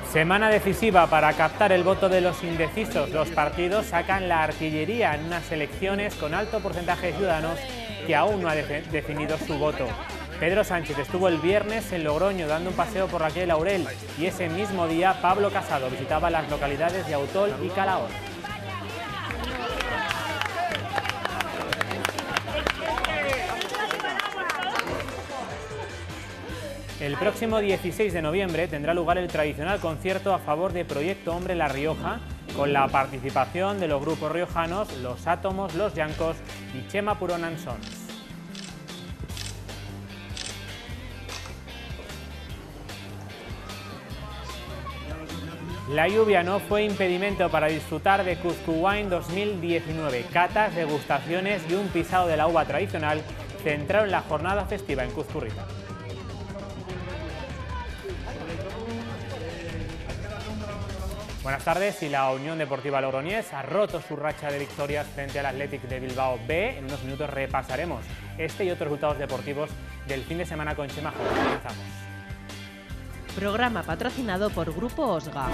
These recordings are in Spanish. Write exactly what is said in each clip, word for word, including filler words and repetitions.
Semana decisiva para captar el voto de los indecisos. Los partidos sacan la artillería en unas elecciones con alto porcentaje de ciudadanos que aún no ha de- definido su voto. Pedro Sánchez estuvo el viernes en Logroño dando un paseo por la calle Laurel y ese mismo día Pablo Casado visitaba las localidades de Autol y Calahorra. El próximo dieciséis de noviembre tendrá lugar el tradicional concierto a favor de Proyecto Hombre La Rioja, con la participación de los grupos riojanos Los Átomos, Los Llancos y Chema Purón and Sons. La lluvia no fue impedimento para disfrutar de Cuzcuwine dos mil diecinueve. Catas, degustaciones y un pisado de la uva tradicional centraron la jornada festiva en Cuzcurrita. Buenas tardes. Y la Unión Deportiva Logroñés ha roto su racha de victorias frente al Athletic de Bilbao B. En unos minutos repasaremos este y otros resultados deportivos del fin de semana con Chema Joven. Comenzamos. Programa patrocinado por Grupo Osga.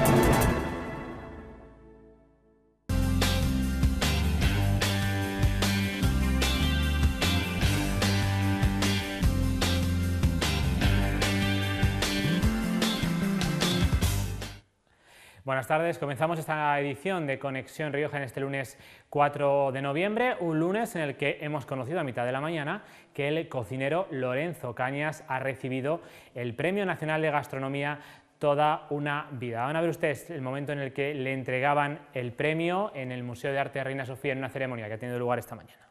Buenas tardes, comenzamos esta edición de Conexión Rioja en este lunes cuatro de noviembre, un lunes en el que hemos conocido a mitad de la mañana que el cocinero Lorenzo Cañas ha recibido el Premio Nacional de Gastronomía Toda una Vida. Van a ver ustedes el momento en el que le entregaban el premio en el Museo de Arte de Reina Sofía en una ceremonia que ha tenido lugar esta mañana.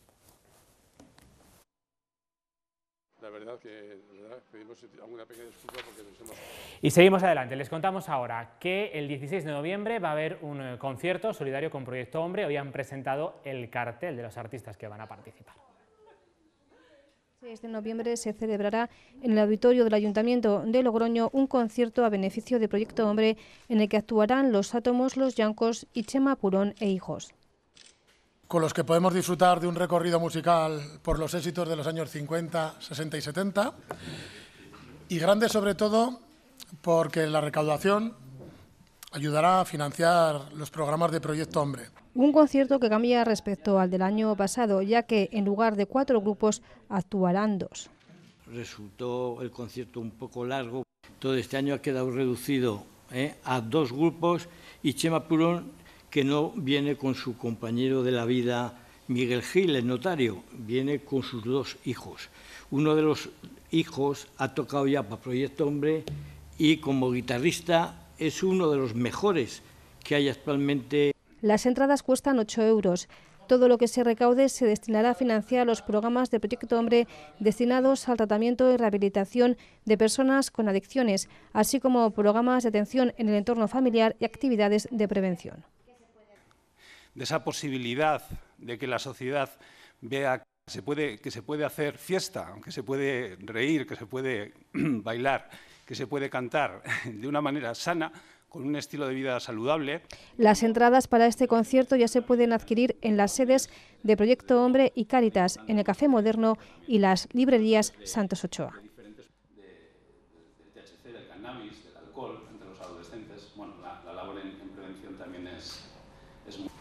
La verdad que de verdad, pedimos alguna pequeña disculpa porque nos hemos... Y seguimos adelante. Les contamos ahora que el dieciséis de noviembre va a haber un eh, concierto solidario con Proyecto Hombre. Hoy han presentado el cartel de los artistas que van a participar. El seis de noviembre se celebrará en el auditorio del Ayuntamiento de Logroño un concierto a beneficio de Proyecto Hombre en el que actuarán Los Átomos, Los Llancos y Chema Purón e Hijos. Con los que podemos disfrutar de un recorrido musical por los éxitos de los años cincuenta, sesenta y setenta, y grande sobre todo porque la recaudación ayudará a financiar los programas de Proyecto Hombre. Un concierto que cambia respecto al del año pasado, ya que en lugar de cuatro grupos actuarán dos. Resultó el concierto un poco largo, todo este año ha quedado reducido ¿eh? a dos grupos y Chema Purón, que no viene con su compañero de la vida Miguel Gil, el notario, viene con sus dos hijos. Uno de los hijos ha tocado ya para Proyecto Hombre y como guitarrista es uno de los mejores que hay actualmente. Las entradas cuestan ocho euros. Todo lo que se recaude se destinará a financiar los programas de Proyecto Hombre destinados al tratamiento y rehabilitación de personas con adicciones, así como programas de atención en el entorno familiar y actividades de prevención. De esa posibilidad de que la sociedad vea que se puede, que se puede hacer fiesta, que se puede reír, que se puede bailar, que se puede cantar de una manera sana, con un estilo de vida saludable. Las entradas para este concierto ya se pueden adquirir en las sedes de Proyecto Hombre y Cáritas, en el Café Moderno y las librerías Santos Ochoa. Del T H C, del cannabis, del alcohol entre los adolescentes. Bueno, la, la labor en, en prevención también es, es muy...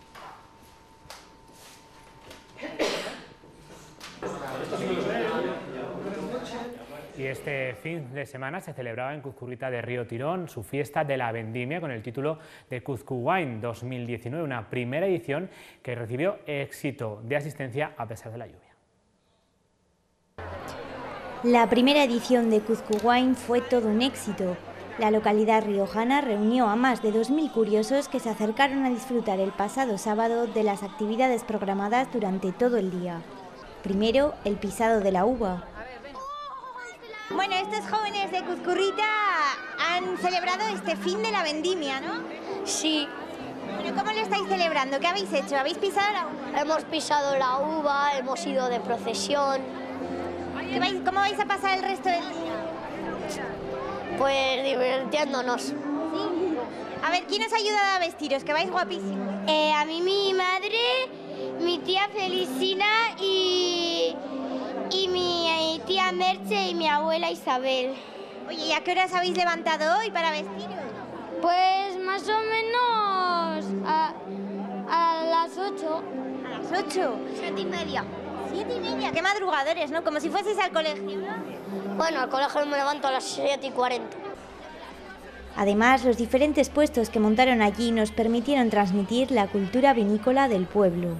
Y este fin de semana se celebraba en Cuzcurrita de Río Tirón su fiesta de la vendimia con el título de Cuzcuwine dos mil diecinueve, una primera edición que recibió éxito de asistencia a pesar de la lluvia. La primera edición de Cuzcuwine fue todo un éxito. La localidad riojana reunió a más de dos mil curiosos que se acercaron a disfrutar el pasado sábado de las actividades programadas durante todo el día. Primero, el pisado de la uva. Bueno, estos jóvenes de Cuzcurrita han celebrado este fin de la vendimia, ¿no? Sí. Bueno, ¿cómo lo estáis celebrando? ¿Qué habéis hecho? ¿Habéis pisado la uva? Hemos pisado la uva, hemos ido de procesión. ¿Qué vais, ¿Cómo vais a pasar el resto del día? Pues divirtiéndonos. ¿Sí? A ver, ¿quién os ha ayudado a vestiros? Que vais guapísimos. Eh, a mí mi madre, mi tía Felicina y... y mi tía Merche y mi abuela Isabel. Oye, ¿y a qué horas habéis levantado hoy para vestiros? Pues más o menos a, a las ocho. ¿A las ocho? Siete y media. Siete y media, qué madrugadores, ¿no? Como si fueseis al colegio, ¿no? Bueno, al colegio me levanto a las siete y cuarenta. Además, los diferentes puestos que montaron allí nos permitieron transmitir la cultura vinícola del pueblo.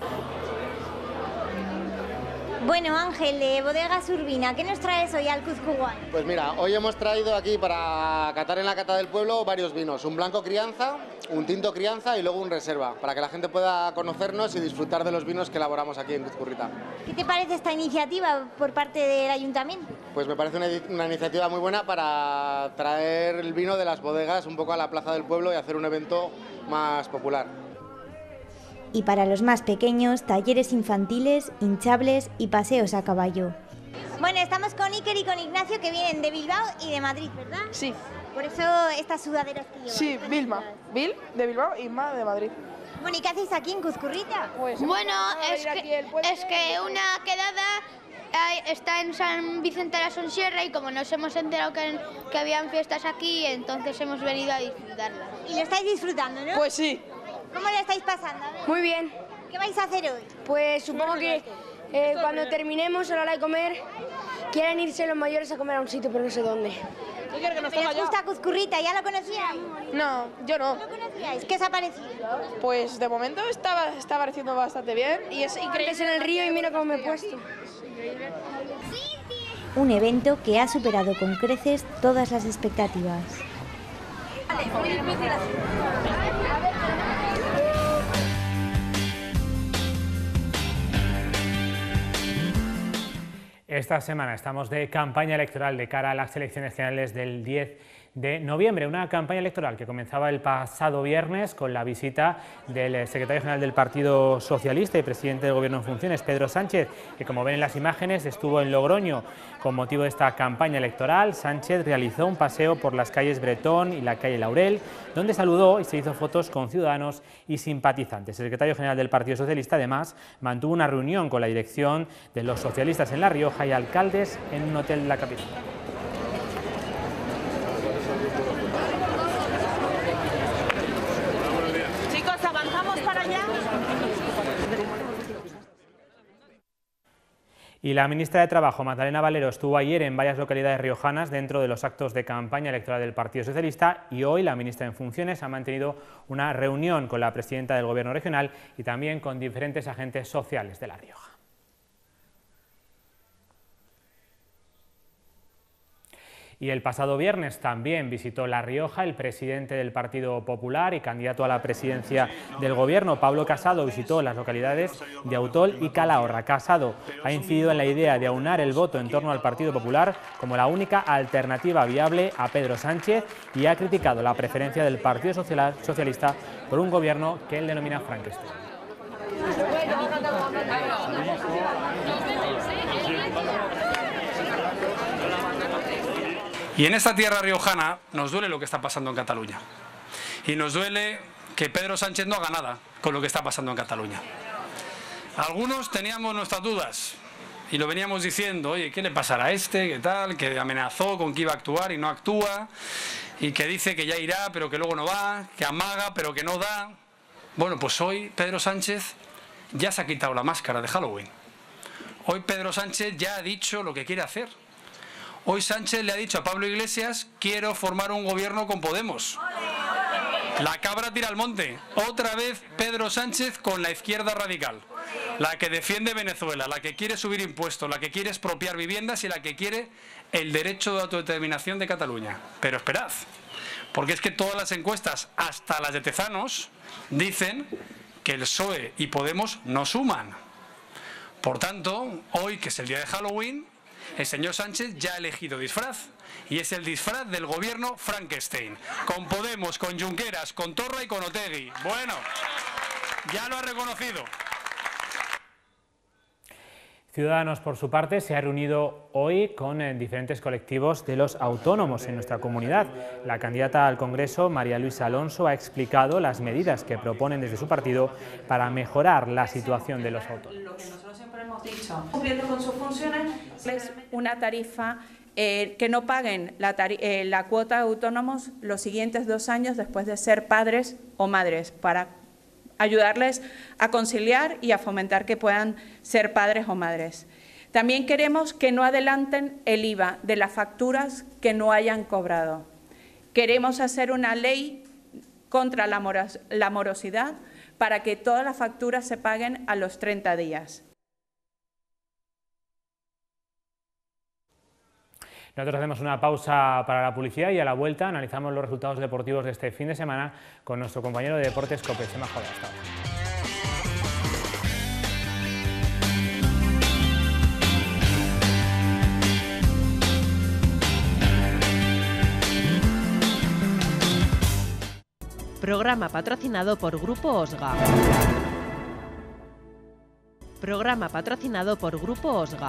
Bueno, Ángel, de Bodegas Urbina, ¿qué nos traes hoy al Cuzcuguay? Pues mira, hoy hemos traído aquí para catar en la cata del pueblo varios vinos, un blanco crianza, un tinto crianza y luego un reserva, para que la gente pueda conocernos y disfrutar de los vinos que elaboramos aquí en Cuzcurrita. ¿Qué te parece esta iniciativa por parte del ayuntamiento? Pues me parece una, una iniciativa muy buena para traer el vino de las bodegas un poco a la plaza del pueblo y hacer un evento más popular. Y para los más pequeños, talleres infantiles, hinchables y paseos a caballo. Bueno, estamos con Iker y con Ignacio, que vienen de Bilbao y de Madrid, ¿verdad? Sí. Por eso estas sudaderas que llevan. Sí, Vilma. Bil de Bilbao y Ma de Madrid. Bueno, ¿y qué hacéis aquí en Cuzcurrita? Pues bueno, es que, es que una quedada está en San Vicente de la Sonsierra y como nos hemos enterado que, que habían fiestas aquí, entonces hemos venido a disfrutarlas. ¿Y lo estáis disfrutando, no? Pues sí. ¿Cómo lo estáis pasando? Muy bien. ¿Qué vais a hacer hoy? Pues supongo que eh, cuando terminemos a la hora de comer, quieren irse los mayores a comer a un sitio, pero no sé dónde. ¿Pero os gusta Cuzcurrita? ¿Ya lo conocíais? No, yo no. ¿No lo conocíais? ¿Qué os ha parecido? Pues de momento está, está pareciendo bastante bien y es increíble. Antes en el río y mira cómo me he puesto. Un evento que ha superado con creces todas las expectativas. Esta semana estamos de campaña electoral de cara a las elecciones generales del diez de noviembre, una campaña electoral que comenzaba el pasado viernes con la visita del secretario general del Partido Socialista y presidente del Gobierno en funciones, Pedro Sánchez, que como ven en las imágenes estuvo en Logroño. Con motivo de esta campaña electoral, Sánchez realizó un paseo por las calles Bretón y la calle Laurel, donde saludó y se hizo fotos con ciudadanos y simpatizantes. El secretario general del Partido Socialista, además, mantuvo una reunión con la dirección de los socialistas en La Rioja y alcaldes en un hotel de la capital. Chicos, avanzamos para allá. Y la ministra de Trabajo, Magdalena Valero, estuvo ayer en varias localidades riojanas dentro de los actos de campaña electoral del Partido Socialista y hoy la ministra en funciones ha mantenido una reunión con la presidenta del Gobierno regional y también con diferentes agentes sociales de La Rioja. Y el pasado viernes también visitó La Rioja el presidente del Partido Popular y candidato a la presidencia del Gobierno, Pablo Casado, visitó las localidades de Autol y Calahorra. Casado ha incidido en la idea de aunar el voto en torno al Partido Popular como la única alternativa viable a Pedro Sánchez y ha criticado la preferencia del Partido Socialista por un gobierno que él denomina Frankenstein. Y en esta tierra riojana nos duele lo que está pasando en Cataluña. Y nos duele que Pedro Sánchez no haga nada con lo que está pasando en Cataluña. Algunos teníamos nuestras dudas y lo veníamos diciendo, oye, ¿qué le pasará a este? ¿Qué tal? Que amenazó con que iba a actuar y no actúa, y que dice que ya irá pero que luego no va, que amaga pero que no da. Bueno, pues hoy Pedro Sánchez ya se ha quitado la máscara de Halloween. Hoy Pedro Sánchez ya ha dicho lo que quiere hacer. Hoy Sánchez le ha dicho a Pablo Iglesias, quiero formar un gobierno con Podemos. La cabra tira al monte. Otra vez Pedro Sánchez con la izquierda radical. La que defiende Venezuela, la que quiere subir impuestos, la que quiere expropiar viviendas y la que quiere el derecho de autodeterminación de Cataluña. Pero esperad, porque es que todas las encuestas, hasta las de Tezanos, dicen que el P S O E y Podemos no suman. Por tanto, hoy, que es el día de Halloween, el señor Sánchez ya ha elegido disfraz, y es el disfraz del gobierno Frankenstein, con Podemos, con Junqueras, con Torra y con Otegi. Bueno, ya lo ha reconocido. Ciudadanos, por su parte, se ha reunido hoy con eh, diferentes colectivos de los autónomos en nuestra comunidad. La candidata al Congreso, María Luisa Alonso, ha explicado las medidas que proponen desde su partido para mejorar la situación de los autónomos. Lo que nosotros siempre hemos dicho, cumpliendo con sus funciones, es una tarifa eh, que no paguen la, eh, la cuota de autónomos los siguientes dos años después de ser padres o madres, para ayudarles a conciliar y a fomentar que puedan ser padres o madres. También queremos que no adelanten el I V A de las facturas que no hayan cobrado. Queremos hacer una ley contra la, moros la morosidad para que todas las facturas se paguen a los treinta días. Nosotros hacemos una pausa para la publicidad y a la vuelta analizamos los resultados deportivos de este fin de semana con nuestro compañero de deportes, Cope, Chema Joder. Hasta ahora. Programa patrocinado por Grupo Osga. Programa patrocinado por Grupo Osga.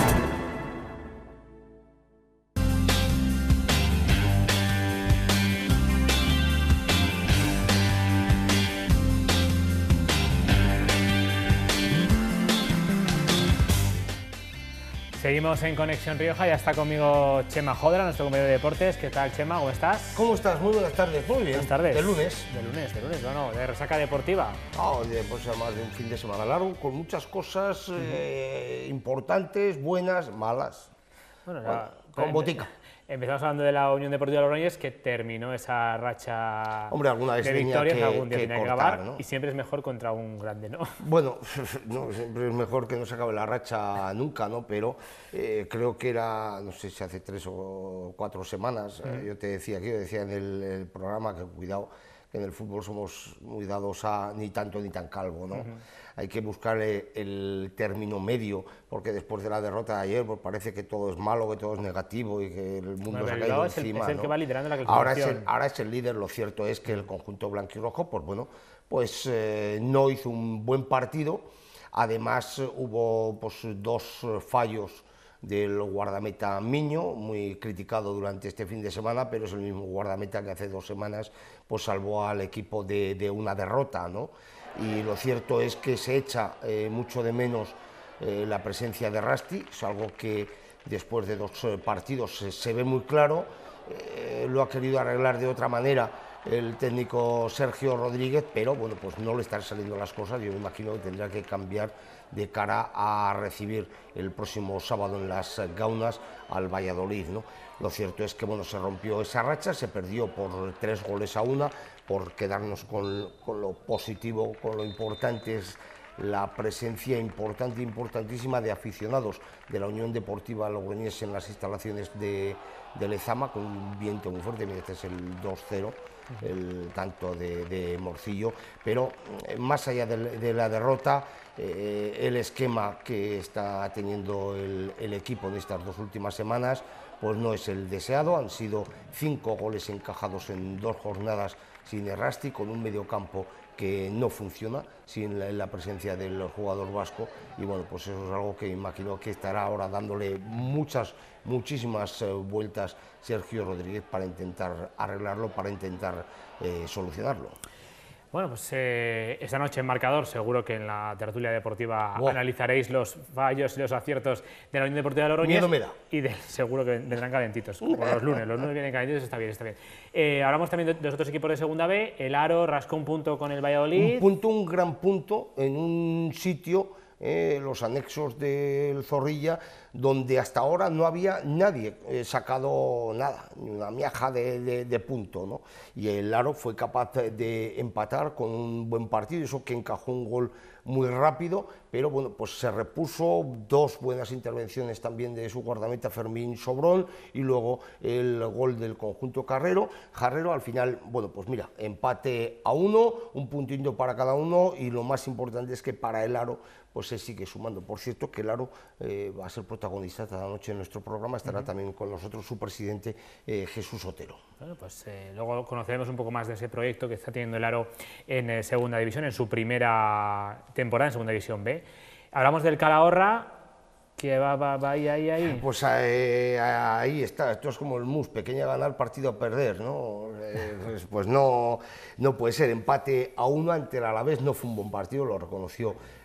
Seguimos en Conexión Rioja, ya está conmigo Chema Jodra, nuestro compañero de deportes. ¿Qué tal, Chema? ¿Cómo estás? ¿Cómo estás? Muy buenas tardes. Muy bien. Buenas tardes. De lunes. De lunes, de lunes, bueno, de resaca deportiva. Oh, de, pues además de un fin de semana largo, con muchas cosas uh-huh. eh, importantes, buenas, malas. Bueno, bueno, ya, con botica. Empezamos hablando de la Unión Deportiva Logroñés, que terminó esa racha Hombre, alguna vez de victorias, que, algún día que tenía cortar, que acabar, ¿no? Y siempre es mejor contra un grande, ¿no? Bueno, no, siempre es mejor que no se acabe la racha nunca, ¿no? Pero eh, creo que era, no sé si hace tres o cuatro semanas, uh-huh. eh, yo te decía aquí, yo decía en el, el programa que cuidado, que en el fútbol somos muy dados a ni tanto ni tan calvo, ¿no? Uh-huh. Hay que buscar el, el término medio, porque después de la derrota de ayer pues parece que todo es malo, que todo es negativo y que el mundo bueno, se ha caído es encima. El, es el ¿no? que va liderando la ahora, es el, ahora es el líder, lo cierto es que el conjunto blanquirrojo, pues bueno, pues eh, no hizo un buen partido, además hubo pues dos fallos del guardameta Miño, muy criticado durante este fin de semana, pero es el mismo guardameta que hace dos semanas pues salvó al equipo de, de una derrota, ¿no? Y lo cierto es que se echa eh, mucho de menos eh, la presencia de Rasti, es algo que después de dos eh, partidos se, se ve muy claro, eh, lo ha querido arreglar de otra manera el técnico Sergio Rodríguez, pero bueno, pues no le están saliendo las cosas, yo me imagino que tendrá que cambiar de cara a recibir el próximo sábado en las Gaunas al Valladolid, ¿no? Lo cierto es que bueno, se rompió esa racha, se perdió por tres goles a una, por quedarnos con, con lo positivo, con lo importante es la presencia importante, importantísima de aficionados de la Unión Deportiva Logroñés en las instalaciones de, de Lezama, con un viento muy fuerte, mira, este es el dos cero, el tanto de, de Morcillo, pero eh, más allá de, de la derrota, eh, el esquema que está teniendo el, el equipo en estas dos últimas semanas, pues no es el deseado, han sido cinco goles encajados en dos jornadas sin Errasti, con un mediocampo que no funciona sin la, la presencia del jugador vasco, y bueno, pues eso es algo que imagino que estará ahora dándole muchas, muchísimas eh, vueltas Sergio Rodríguez para intentar arreglarlo, para intentar eh, solucionarlo. Bueno, pues eh, esta noche en Marcador seguro que en la tertulia deportiva wow. analizaréis los fallos y los aciertos de la Unión Deportiva de Logroñés. Miedo me da. Y de, seguro que vendrán calentitos, como los lunes. Los lunes vienen calentitos, está bien, está bien. Eh, hablamos también de, de los otros equipos de segunda B. El Aro rascó un punto con el Valladolid. Un punto, un gran punto en un sitio, eh, los anexos del Zorrilla, donde hasta ahora no había nadie eh, sacado nada, ni una miaja de, de, de punto, ¿no? Y el Aro fue capaz de empatar con un buen partido, eso que encajó un gol muy rápido, pero bueno, pues se repuso, dos buenas intervenciones también de su guardameta Fermín Sobrón, y luego el gol del conjunto Carrero. Carrero al final, bueno, pues mira, empate a uno, un puntito para cada uno, y lo más importante es que para el Aro pues se sigue sumando. Por cierto, que el Aro eh, va a ser protagonista esta noche en nuestro programa, estará uh-huh. también con nosotros su presidente eh, Jesús Otero. Bueno, pues eh, luego conoceremos un poco más de ese proyecto que está teniendo el Aro en eh, Segunda División, en su primera temporada en Segunda División B. Hablamos del Calahorra, que va, va, va ahí, ahí, ahí. Pues eh, ahí está, esto es como el mus, pequeña ganar, partido a perder, ¿no? Eh, pues, pues no, no puede ser, empate a uno ante el Alavés, no fue un buen partido, lo reconoció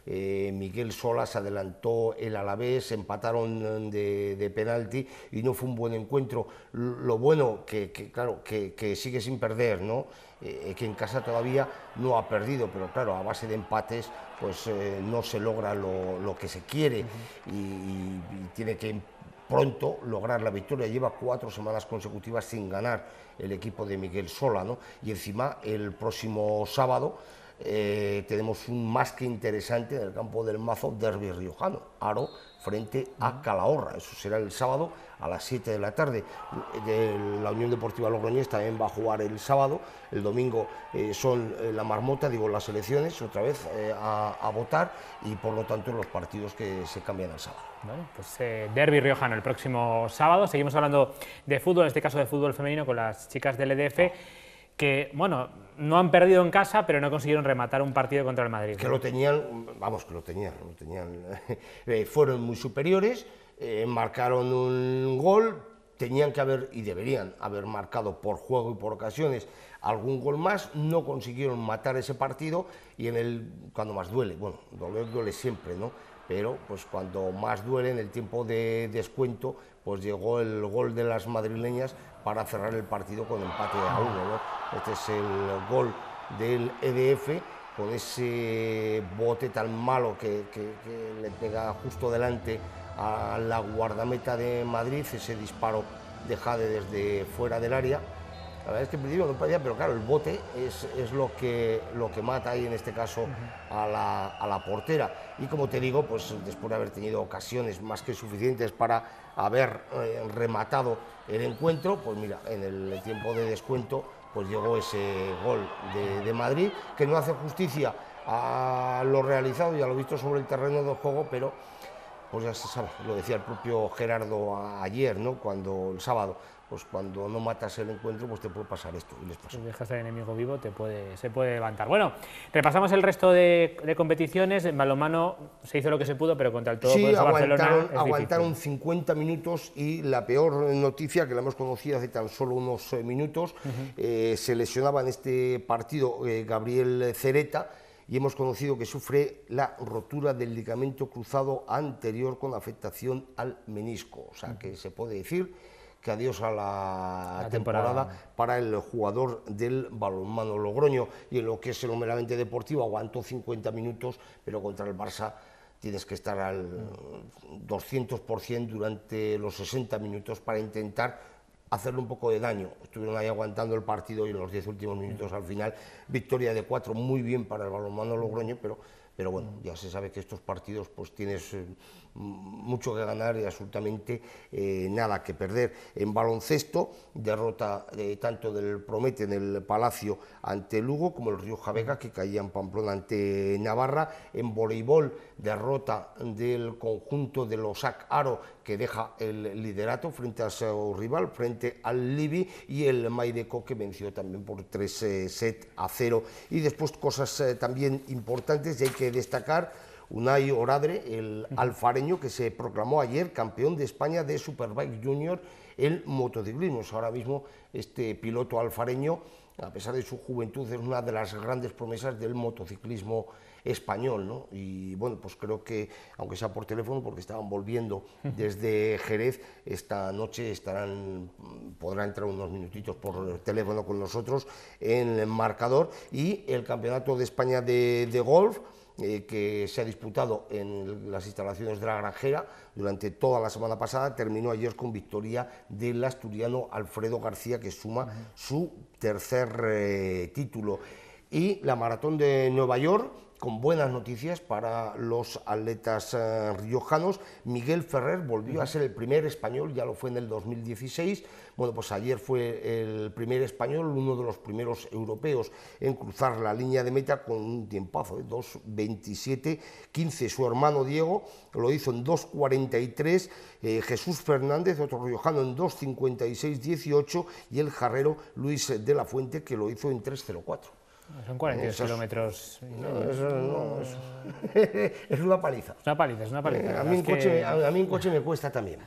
eh, Miguel Sola se adelantó el Alavés, empataron de, de penalti y no fue un buen encuentro. Lo bueno que, que claro, que, que sigue sin perder, ¿no? Eh, que en casa todavía no ha perdido, pero claro, a base de empates pues eh, no se logra lo, lo que se quiere. Uh-huh. y, y, y tiene que pronto lograr la victoria. Lleva cuatro semanas consecutivas sin ganar el equipo de Miguel Sola, ¿no? Y encima el próximo sábado eh, tenemos un más que interesante en el campo del Mazo, derbi riojano, Aro frente a Calahorra. Eso será el sábado a las siete de la tarde. De la Unión Deportiva Logroñés también va a jugar el sábado. El domingo eh, son eh, la marmota, digo, las elecciones, otra vez eh, a, a votar, y por lo tanto los partidos que se cambian al sábado. Bueno, pues eh, derbi riojano el próximo sábado. Seguimos hablando de fútbol, en este caso de fútbol femenino, con las chicas del E D F, que, bueno, no han perdido en casa, pero no consiguieron rematar un partido contra el Madrid. Que lo tenían, vamos, que lo tenían, lo tenían. eh, fueron muy superiores, eh, marcaron un gol, tenían que haber, y deberían haber marcado por juego y por ocasiones, algún gol más, no consiguieron matar ese partido, y en el, cuando más duele, bueno, doler duele siempre, ¿no? Pero pues cuando más duele, en el tiempo de descuento, pues llegó el gol de las madrileñas para cerrar el partido con empate a uno, ¿no? Este es el gol del E D F, con ese bote tan malo que, que, que le pega justo delante a la guardameta de Madrid, ese disparo de Jade desde fuera del área. La verdad es que en principio no parecía, pero claro, el bote es, es lo, que, lo que mata ahí en este caso a la, a la portera. Y como te digo, pues después de haber tenido ocasiones más que suficientes para haber eh, rematado el encuentro, pues mira, en el tiempo de descuento pues llegó ese gol de, de Madrid, que no hace justicia a lo realizado y a lo visto sobre el terreno del juego, pero pues ya se sabe, lo decía el propio Gerardo ayer, ¿no? Cuando el sábado, pues cuando no matas el encuentro, pues te puede pasar esto, y les pasó. Si dejas al enemigo vivo, te puede, se puede levantar. Bueno, repasamos el resto de, de competiciones. En balonmano se hizo lo que se pudo, pero contra el Todopoderoso Barcelona es difícil. Aguantaron cincuenta minutos, y la peor noticia, que la hemos conocido hace tan solo unos eh, minutos, uh-huh. eh, se lesionaba en este partido eh, Gabriel Cereta, y hemos conocido que sufre la rotura del ligamento cruzado anterior con afectación al menisco. O sea, uh-huh. que se puede decir que adiós a la, la temporada. temporada para el jugador del balonmano Logroño. Y en lo que es lo meramente deportivo, aguantó cincuenta minutos, pero contra el Barça tienes que estar al doscientos por ciento durante los sesenta minutos para intentar hacerle un poco de daño. Estuvieron ahí aguantando el partido, y en los diez últimos minutos al final, victoria de cuatro, muy bien para el balonmano Logroño, pero, pero bueno, ya se sabe que estos partidos pues tienes eh, mucho que ganar y absolutamente eh, nada que perder. En baloncesto, derrota eh, tanto del Promete en el Palacio ante Lugo, como el Rioja Vega, que caía en Pamplona ante Navarra. En voleibol, derrota del conjunto de los A C Aro, que deja el liderato frente a su rival, frente al Libi, y el Maideco, que venció también por tres eh, set a cero. Y después cosas eh, también importantes, y hay que destacar Unai Oradre, el alfareño, que se proclamó ayer campeón de España de Superbike Junior en motociclismo. Ahora mismo este piloto alfareño, a pesar de su juventud, es una de las grandes promesas del motociclismo español, ¿no? Y bueno, pues creo que, aunque sea por teléfono, porque estaban volviendo desde Jerez, esta noche estarán, podrá entrar unos minutitos por teléfono con nosotros en el marcador. Y el Campeonato de España de, de golf, Eh, que se ha disputado en las instalaciones de la Granjera durante toda la semana pasada, terminó ayer con victoria del asturiano Alfredo García, que suma uh-huh. su tercer eh, título. Y la Maratón de Nueva York, con buenas noticias para los atletas eh, riojanos. Miguel Ferrer volvió uh-huh. a ser el primer español, ya lo fue en el dos mil dieciséis. Bueno, pues ayer fue el primer español, uno de los primeros europeos en cruzar la línea de meta con un tiempazo, ¿eh? dos veintisiete quince. Su hermano Diego lo hizo en dos cuarenta y tres, eh, Jesús Fernández, otro riojano, en dos cincuenta y seis dieciocho, y el jarrero Luis de la Fuente, que lo hizo en tres cero cuatro. Son cuarenta y dos kilómetros. No, eso no, eso. Es una paliza. Es una paliza, es una paliza. Eh, a, mí en coche, que... a, a mí en coche me cuesta también.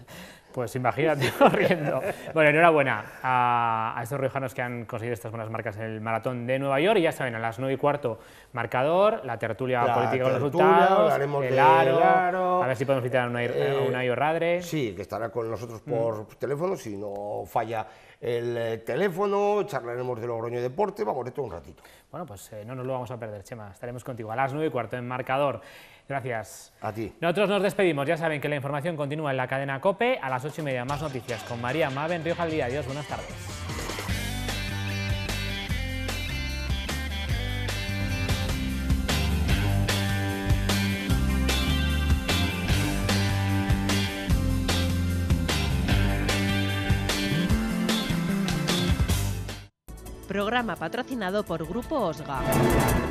Pues imagínate corriendo. Bueno, enhorabuena a, a estos riojanos que han conseguido estas buenas marcas en el maratón de Nueva York. Y ya saben, a las nueve y cuarto, marcador, la tertulia la política con los tertulia, resultados, el aro, aro, a ver si podemos visitar a Unai, eh, Unai Orradre. Sí, que estará con nosotros por mm. teléfono, si no falla el eh, teléfono, charlaremos de Logroño Deporte, vamos de todo un ratito. Bueno, pues eh, no nos lo vamos a perder, Chema, estaremos contigo a las nueve y cuarto en marcador. Gracias. A ti. Nosotros nos despedimos, ya saben que la información continúa en la cadena COPE, a las ocho y media más noticias con María Mave en Rioja al Día. Adiós, buenas tardes. Programa patrocinado por Grupo Osga.